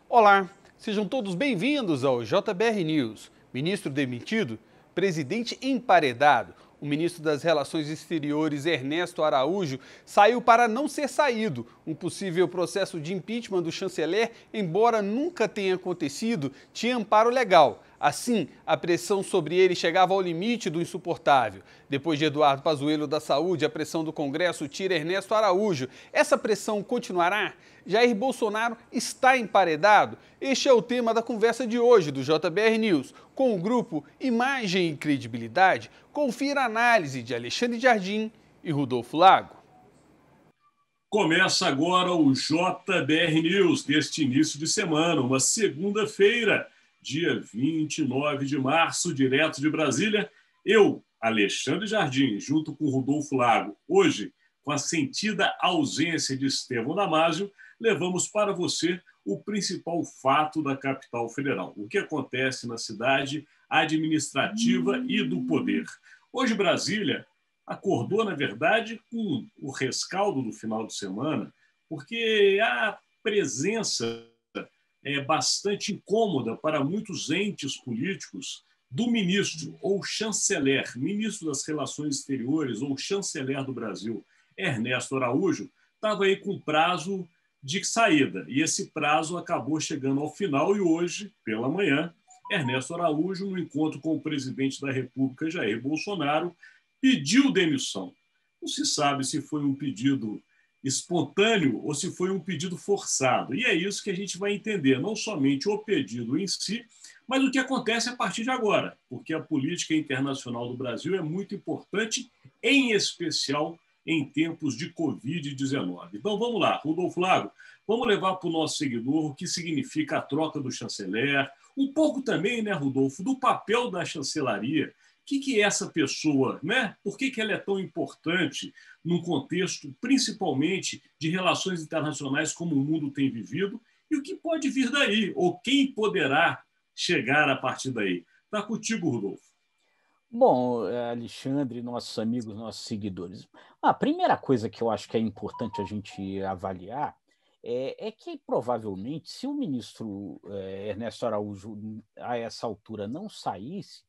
Olá, sejam todos bem-vindos ao JBR News. Ministro demitido, presidente emparedado. O ministro das Relações Exteriores, Ernesto Araújo, saiu para não ser saído. Um possível processo de impeachment do chanceler, embora nunca tenha acontecido, tinha amparo legal. Assim, a pressão sobre ele chegava ao limite do insuportável. Depois de Eduardo Pazuello da Saúde, a pressão do Congresso tira Ernesto Araújo. Essa pressão continuará? Jair Bolsonaro está emparedado? Este é o tema da conversa de hoje do JBR News. Com o grupo Imagem e Credibilidade, confira a análise de Alexandre Jardim e Rodolfo Lago. Começa agora o JBR News deste início de semana, uma segunda-feira, dia 29 de março, direto de Brasília. Eu, Alexandre Jardim, junto com Rodolfo Lago, hoje, com a sentida ausência de Estevão Damásio, levamos para você o principal fato da capital federal, o que acontece na cidade administrativa e do poder. Hoje, Brasília acordou, na verdade, com o rescaldo do final de semana, porque a presença é bastante incômoda para muitos entes políticos do ministro ou chanceler, ministro das Relações Exteriores ou chanceler do Brasil, Ernesto Araújo, estava aí com prazo de saída. E esse prazo acabou chegando ao final e hoje, pela manhã, Ernesto Araújo, no encontro com o presidente da República, Jair Bolsonaro, pediu demissão. Não se sabe se foi um pedido espontâneo ou se foi um pedido forçado. E é isso que a gente vai entender, não somente o pedido em si, mas o que acontece a partir de agora, porque a política internacional do Brasil é muito importante, em especial em tempos de Covid-19. Então vamos lá, Rodolfo Lago, vamos levar para o nosso seguidor o que significa a troca do chanceler, um pouco também, né, Rodolfo, do papel da chancelaria. O que é essa pessoa, né? Por que ela é tão importante num contexto, principalmente, de relações internacionais como o mundo tem vivido? E o que pode vir daí? Ou quem poderá chegar a partir daí? Está contigo, Rodolfo. Bom, Alexandre, nossos amigos, nossos seguidores. A primeira coisa que eu acho que é importante a gente avaliar é que, provavelmente, se o ministro Ernesto Araújo, a essa altura, não saísse,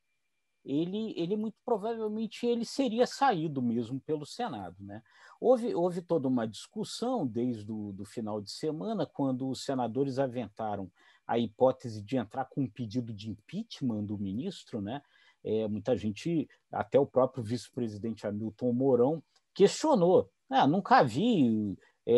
ele muito provavelmente ele seria saído mesmo pelo Senado, né? Houve toda uma discussão desde o do final de semana, quando os senadores aventaram a hipótese de entrar com um pedido de impeachment do ministro, né? Muita gente, até o próprio vice-presidente Hamilton Mourão, questionou. Nunca vi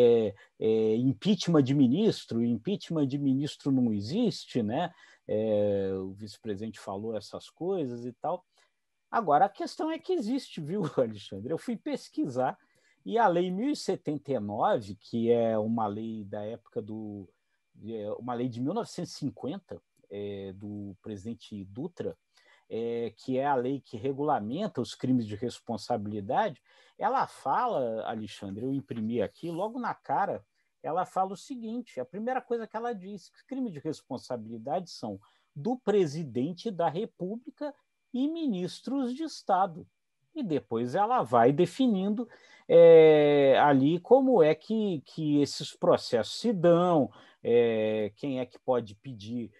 impeachment de ministro não existe, né? O vice-presidente falou essas coisas e tal. Agora, a questão é que existe, viu, Alexandre? Eu fui pesquisar e a Lei 1079, que é uma lei da época uma lei de 1950, do presidente Dutra, que é a lei que regulamenta os crimes de responsabilidade, ela fala, Alexandre, eu imprimi aqui, logo na cara, ela fala o seguinte: a primeira coisa que ela diz, que crimes de responsabilidade são do presidente da República e ministros de Estado. E depois ela vai definindo ali como é que esses processos se dão, quem é que pode pedir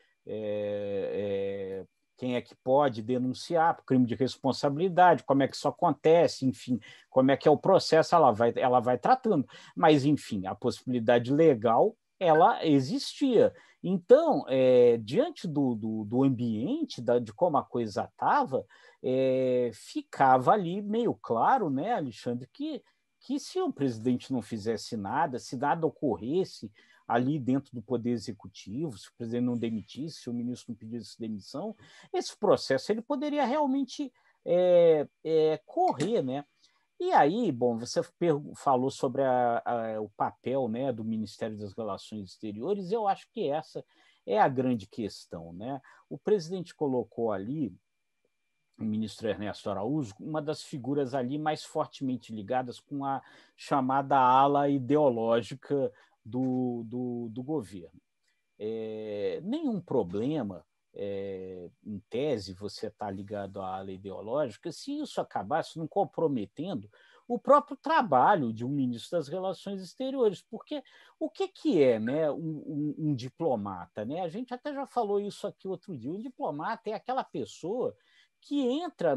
quem é que pode denunciar por crime de responsabilidade, como é que isso acontece, enfim, como é que é o processo, ela vai tratando. Mas, enfim, a possibilidade legal, ela existia. Então, diante do ambiente, de como a coisa estava, ficava ali meio claro, né, Alexandre, que se o presidente não fizesse nada, se nada ocorresse ali dentro do Poder Executivo, se o presidente não demitisse, se o ministro não pedisse demissão, esse processo ele poderia realmente correr, né? E aí, bom, você falou sobre o papel, né, do Ministério das Relações Exteriores, eu acho que essa é a grande questão, né? O presidente colocou ali o ministro Ernesto Araújo, uma das figuras ali mais fortemente ligadas com a chamada ala ideológica do governo. Nenhum problema, em tese, você está ligado à ala ideológica, se isso acabasse não comprometendo o próprio trabalho de um ministro das Relações Exteriores, porque o que é, né, um diplomata? Né? A gente até já falou isso aqui outro dia. Um diplomata é aquela pessoa que entra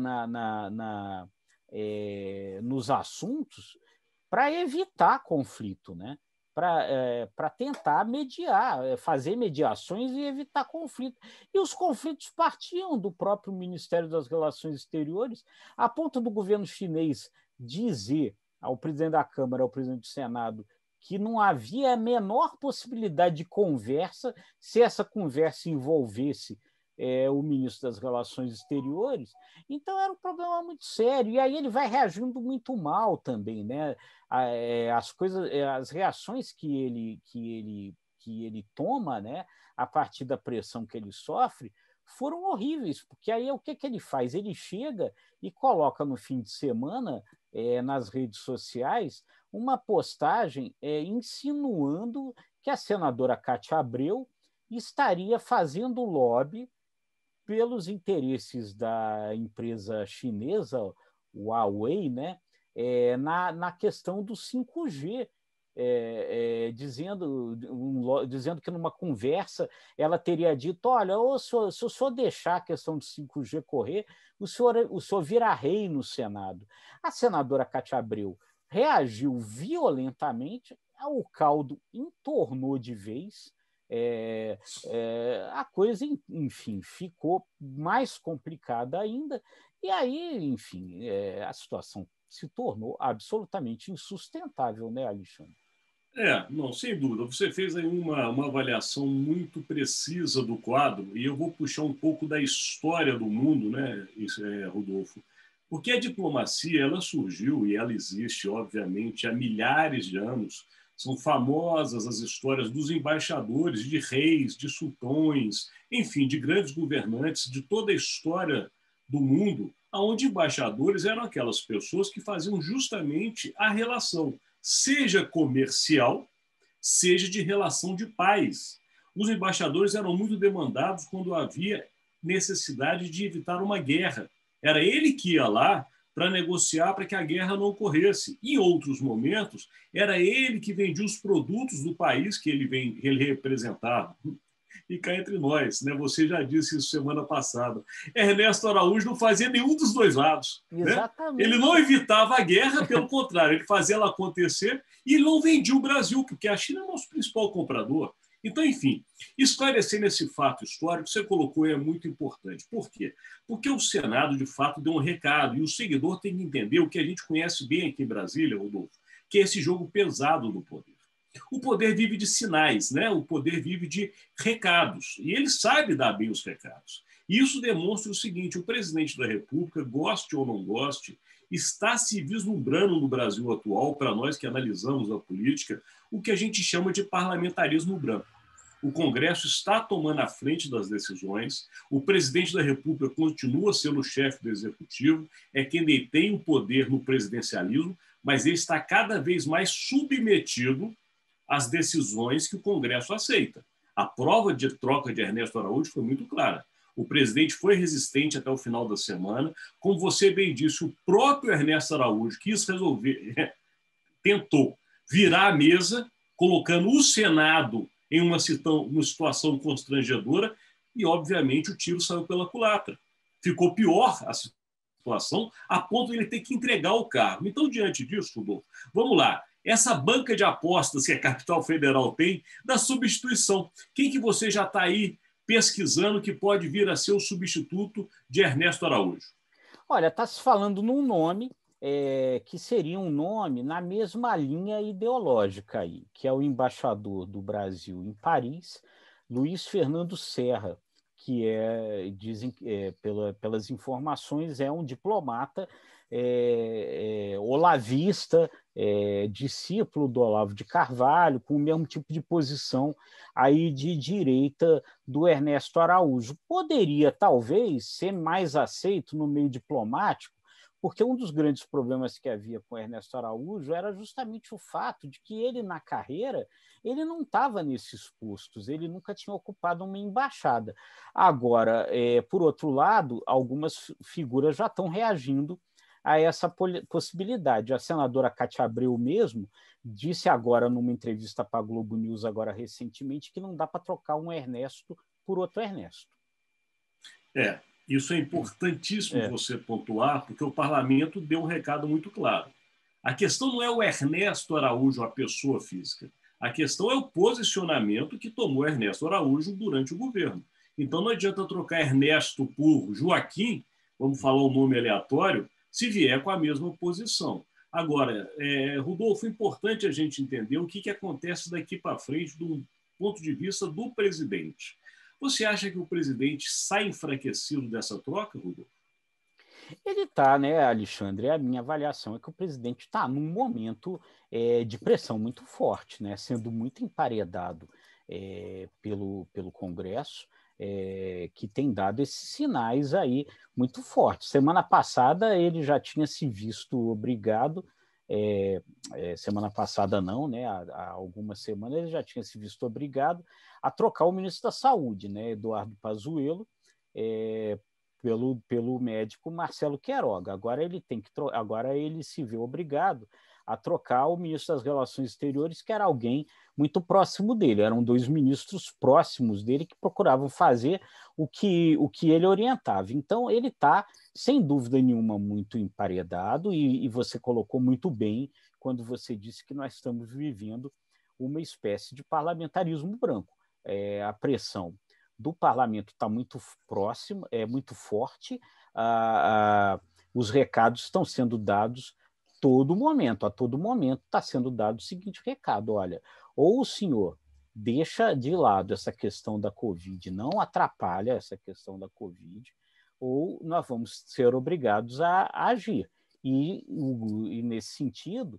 nos assuntos para evitar conflito, né? Para tentar mediar, fazer mediações e evitar conflito. E os conflitos partiam do próprio Ministério das Relações Exteriores, a ponto do governo chinês dizer ao presidente da Câmara, ao presidente do Senado, que não havia a menor possibilidade de conversa se essa conversa envolvesse o ministro das Relações Exteriores. Então era um problema muito sério. E aí ele vai reagindo muito mal também, né? As reações que ele toma, né, a partir da pressão que ele sofre, foram horríveis, porque aí o que ele faz? Ele chega e coloca no fim de semana, nas redes sociais, uma postagem insinuando que a senadora Cátia Abreu estaria fazendo lobby pelos interesses da empresa chinesa, Huawei, né, na questão do 5G, dizendo que numa conversa ela teria dito: olha, se o senhor deixar a questão do 5G correr, o senhor vira rei no Senado. A senadora Cátia Abreu reagiu violentamente, o caldo entornou de vez, a coisa, enfim, ficou mais complicada ainda, e aí, enfim, a situação se tornou absolutamente insustentável, né, Alexandre? Não, sem dúvida. Você fez aí uma avaliação muito precisa do quadro, e eu vou puxar um pouco da história do mundo, né, Rodolfo? Porque a diplomacia, ela surgiu e ela existe, obviamente, há milhares de anos. São famosas as histórias dos embaixadores, de reis, de sultões, enfim, de grandes governantes de toda a história do mundo, onde embaixadores eram aquelas pessoas que faziam justamente a relação, seja comercial, seja de relação de paz. Os embaixadores eram muito demandados quando havia necessidade de evitar uma guerra. Era ele que ia lá para negociar para que a guerra não ocorresse. Em outros momentos, era ele que vendia os produtos do país que ele representava. E cá entre nós, né? Você já disse isso semana passada. Ernesto Araújo não fazia nenhum dos dois lados. Exatamente. Né? Ele não evitava a guerra, pelo contrário, ele fazia ela acontecer e ele não vendia o Brasil, porque a China é o nosso principal comprador. Então, enfim, esclarecendo esse fato histórico, você colocou, é muito importante. Por quê? Porque o Senado, de fato, deu um recado, e o seguidor tem que entender o que a gente conhece bem aqui em Brasília, Rodolfo, que é esse jogo pesado do poder. O poder vive de sinais, né? O poder vive de recados, e ele sabe dar bem os recados. E isso demonstra o seguinte: o presidente da República, goste ou não goste, está se vislumbrando no Brasil atual, para nós que analisamos a política, o que a gente chama de parlamentarismo branco. O Congresso está tomando a frente das decisões, o presidente da República continua sendo o chefe do Executivo, é quem detém o poder no presidencialismo, mas ele está cada vez mais submetido às decisões que o Congresso aceita. A prova de troca de Ernesto Araújo foi muito clara. O presidente foi resistente até o final da semana. Como você bem disse, o próprio Ernesto Araújo quis resolver, tentou virar a mesa, colocando o Senado em uma situação constrangedora e, obviamente, o tiro saiu pela culatra. Ficou pior a situação, a ponto de ele ter que entregar o cargo. Então, diante disso, Rodolfo, vamos lá. Essa banca de apostas que a Capital Federal tem da substituição. Quem que você já está aí pesquisando que pode vir a ser o substituto de Ernesto Araújo? Olha, está se falando num nome que seria um nome na mesma linha ideológica aí, que é o embaixador do Brasil em Paris, Luiz Fernando Serra, que dizem, pelas informações, é um diplomata olavista, discípulo do Olavo de Carvalho, com o mesmo tipo de posição aí de direita do Ernesto Araújo. Poderia, talvez, ser mais aceito no meio diplomático, porque um dos grandes problemas que havia com Ernesto Araújo era justamente o fato de que ele, na carreira, ele não estava nesses postos, ele nunca tinha ocupado uma embaixada. Agora, por outro lado, algumas figuras já estão reagindo a essa possibilidade. A senadora Cátia Abreu mesmo disse agora, numa entrevista para a Globo News agora recentemente, que não dá para trocar um Ernesto por outro Ernesto. Isso é importantíssimo você pontuar, porque o parlamento deu um recado muito claro. A questão não é o Ernesto Araújo, a pessoa física. A questão é o posicionamento que tomou Ernesto Araújo durante o governo. Então não adianta trocar Ernesto por Joaquim, vamos falar um nome aleatório, se vier com a mesma posição. Agora, Rodolfo, é importante a gente entender o que acontece daqui para frente do ponto de vista do presidente. Você acha que o presidente sai enfraquecido dessa troca, Rodolfo? Ele está, né, Alexandre? A minha avaliação é que o presidente está num momento de pressão muito forte, né, sendo muito emparedado pelo Congresso, que tem dado esses sinais aí muito fortes. Semana passada ele já tinha se visto obrigado, semana passada não, né, há algumas semanas ele já tinha se visto obrigado a trocar o ministro da Saúde, né, Eduardo Pazuello, pelo médico Marcelo Queiroga. Agora ele se vê obrigado a trocar o ministro das Relações Exteriores, que era alguém muito próximo dele. Eram 2 ministros próximos dele que procuravam fazer o que ele orientava. Então, ele está, sem dúvida nenhuma, muito emparedado, e você colocou muito bem quando você disse que nós estamos vivendo uma espécie de parlamentarismo branco. A pressão do parlamento está muito próximo, muito forte, os recados estão sendo dados a todo momento está sendo dado o seguinte recado: olha, ou o senhor deixa de lado essa questão da Covid, não atrapalha essa questão da Covid, ou nós vamos ser obrigados a agir. E nesse sentido,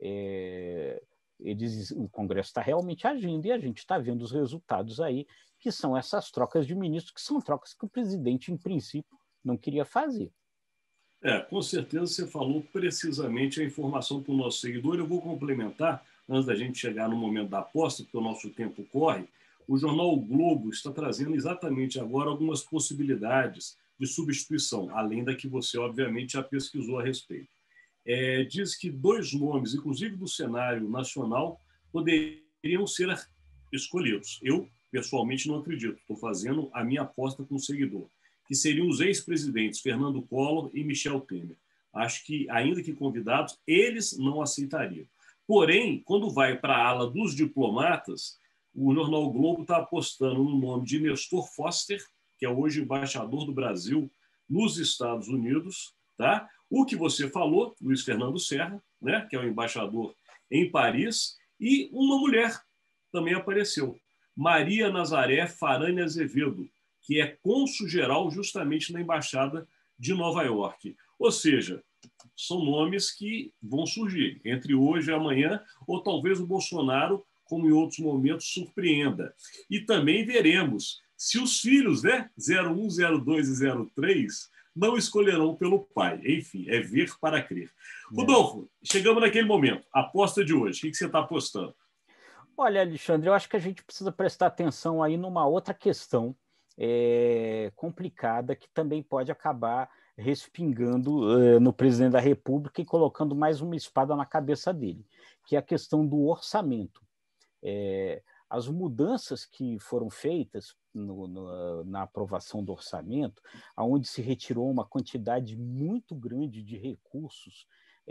o Congresso está realmente agindo, e a gente está vendo os resultados aí, que são essas trocas de ministros, que são trocas que o presidente, em princípio, não queria fazer. Com certeza você falou precisamente a informação para o nosso seguidor. Eu vou complementar, antes da gente chegar no momento da aposta, porque o nosso tempo corre. O jornal O Globo está trazendo exatamente agora algumas possibilidades de substituição, além da que você, obviamente, já pesquisou a respeito. Diz que 2 nomes, inclusive do cenário nacional, poderiam ser escolhidos. Eu, pessoalmente, não acredito. Estou fazendo a minha aposta com o seguidor, que seriam os ex-presidentes Fernando Collor e Michel Temer. Acho que, ainda que convidados, eles não aceitariam. Porém, quando vai para a ala dos diplomatas, o jornal o Globo está apostando no nome de Nestor Foster, que é hoje embaixador do Brasil nos Estados Unidos, tá? O que você falou, Luiz Fernando Serra, né, que é o embaixador em Paris, e uma mulher também apareceu, Maria Nazaré Farane Azevedo, que é cônsul-geral justamente na Embaixada de Nova York. Ou seja, são nomes que vão surgir entre hoje e amanhã, ou talvez o Bolsonaro, como em outros momentos, surpreenda. E também veremos se os filhos, né, 01, 02 e 03, não escolherão pelo pai. Enfim, é ver para crer. Rodolfo, chegamos naquele momento. Aposta de hoje. O que você está apostando? Olha, Alexandre, eu acho que a gente precisa prestar atenção aí numa outra questão complicada, que também pode acabar respingando no presidente da República e colocando mais uma espada na cabeça dele, que é a questão do orçamento. As mudanças que foram feitas na aprovação do orçamento, onde se retirou uma quantidade muito grande de recursos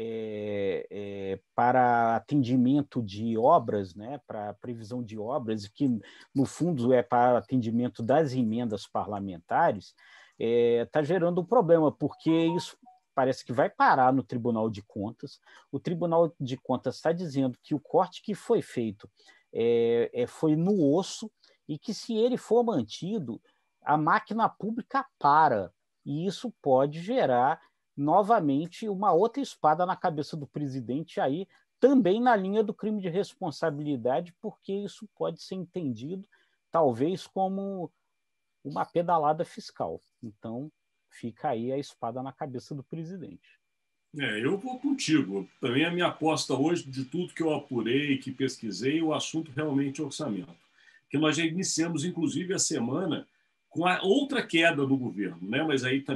para atendimento de obras, né, para previsão de obras, que no fundo é para atendimento das emendas parlamentares, está gerando um problema, porque isso parece que vai parar no Tribunal de Contas. O Tribunal de Contas está dizendo que o corte que foi feito foi no osso, e que, se ele for mantido, a máquina pública para, e isso pode gerar novamente uma outra espada na cabeça do presidente, aí também na linha do crime de responsabilidade, porque isso pode ser entendido talvez como uma pedalada fiscal. Então fica aí a espada na cabeça do presidente. Eu vou contigo. Também a minha aposta hoje, de tudo que eu apurei, que pesquisei, o assunto realmente é orçamento. Porque nós já iniciamos, inclusive, a semana com a outra queda do governo, né? Mas aí também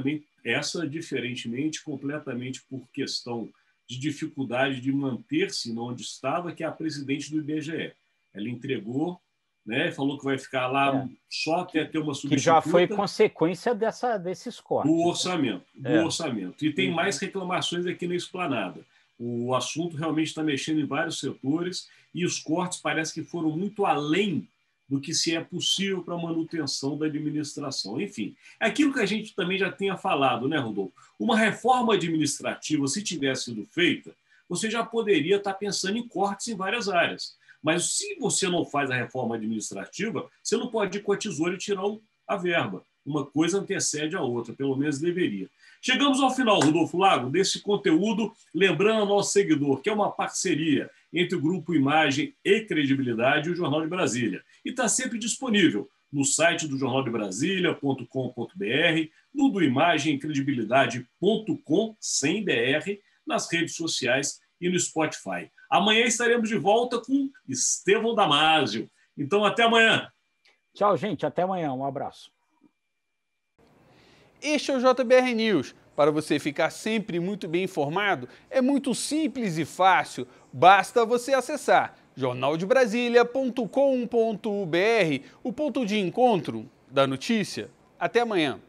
essa, diferentemente, completamente por questão de dificuldade de manter-se onde estava, que é a presidente do IBGE. Ela entregou, né, falou que vai ficar lá só até ter uma substituta. Que já foi consequência desses cortes. Do orçamento. E tem mais reclamações aqui na esplanada. O assunto realmente está mexendo em vários setores e os cortes parece que foram muito além do que se é possível para a manutenção da administração. Enfim, é aquilo que a gente também já tinha falado, né, Rodolfo? Uma reforma administrativa, se tivesse sido feita, você já poderia estar pensando em cortes em várias áreas. Mas se você não faz a reforma administrativa, você não pode ir com a tesoura e tirar a verba. Uma coisa antecede a outra, pelo menos deveria. Chegamos ao final, Rodolfo Lago, desse conteúdo, lembrando ao nosso seguidor que é uma parceria entre o Grupo Imagem e Credibilidade e o Jornal de Brasília. E está sempre disponível no site do jornaldebrasilia.com.br, no do imagemcredibilidade.com, sem BR, nas redes sociais e no Spotify. Amanhã estaremos de volta com Estevão Damásio. Então, até amanhã. Tchau, gente. Até amanhã. Um abraço. Este é o JBR News. Para você ficar sempre muito bem informado, é muito simples e fácil. Basta você acessar jornaldebrasilia.com.br, o ponto de encontro da notícia. Até amanhã.